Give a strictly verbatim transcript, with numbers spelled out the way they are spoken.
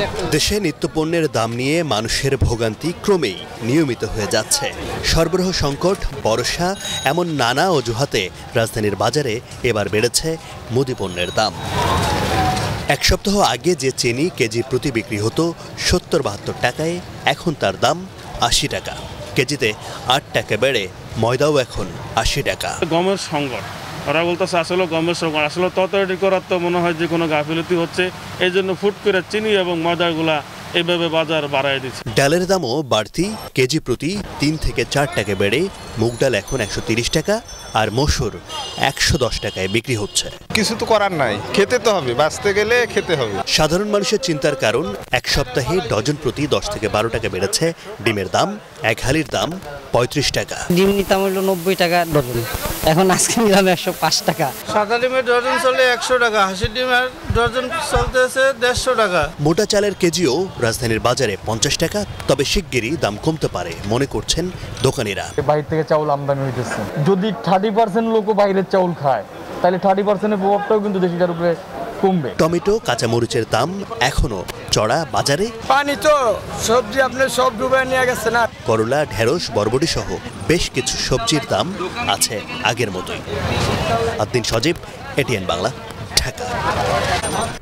দেশে নিত্যপণ্যের দাম নিয়ে মানুষের ভোগান্তি ক্রমেই নিয়মিত হয়ে যাচ্ছে। সরবরাহ সংকট, বর্ষা এমন নানা অজুহাতে রাজধানীর বাজারে এবার বেড়েছে মুদিপণ্যের দাম। এক সপ্তাহ আগে যে চিনি কেজি প্রতি বিক্রি হতো সত্তর বাহাত্তর টাকায়, এখন তার দাম আশি টাকা। কেজিতে আট টাকা বেড়ে ময়দাও এখন আশি টাকা। গমের সংকট, ওরা বলতেছে আসলে গমের সংকট, আসলে ততটি করার তো মনে হয় যে কোনো গাফিলতি হচ্ছে, এই জন্য ফুট করে চিনি এবং ময়দাগুলা এইভাবে বাজার বাড়ায় দিচ্ছে। ডালের দামও বাড়তি, কেজি প্রতি তিন থেকে চার টাকা বেড়ে মুগ ডাল এখন একশো তিরিশ টাকা আর মসুর একশো দশ টাকায় বিক্রি হচ্ছে। কিছু তো করার নাই, খেতে তো হবে, বাঁচতে গেলে খেতে হবে। সাধারণ মানুষের চিন্তার কারণ, এক সপ্তাহে ডজন প্রতি দশ থেকে বারো টাকা বেড়েছে ডিমের দাম, এক হালির দাম পঁয়ত্রিশ টাকা। ডিম নিতাম হলো নব্বই টাকা ডজন, এখন আজকে নিলাম একশো পাঁচ টাকা। সাদা ডিমের ডজন চলে একশো টাকা, হাঁসের ডিমের ডজন চলতেছে দেড়শো টাকা। মোটা চালের কেজিও রাজধানীর বাজারে পঞ্চাশ টাকা, তবে শিগগিরই দাম কমতে পারে মনে করছেন দোকানিরা। বাইরে থেকে চাউল আমদানি হইতেছে, যদি থার্টি পার্সেন্ট লোকও বাইরের চাউল খায় তাহলে থার্টি পার্সেন্টের প্রভাবটাও কিন্তু দেশিটার উপরে কমবে। টমেটো, কাঁচামরিচের দাম এখনো চড়া বাজারে। পানি তো সবজি আপনি সব ডুবে নিয়ে গেছে না। করলা, ঢেঁড়স, বরবটি সহ বেশ কিছু সবজির দাম আছে আগের মতোই। আদ্দিন সজীব, এটিএন বাংলা, ঢাকা।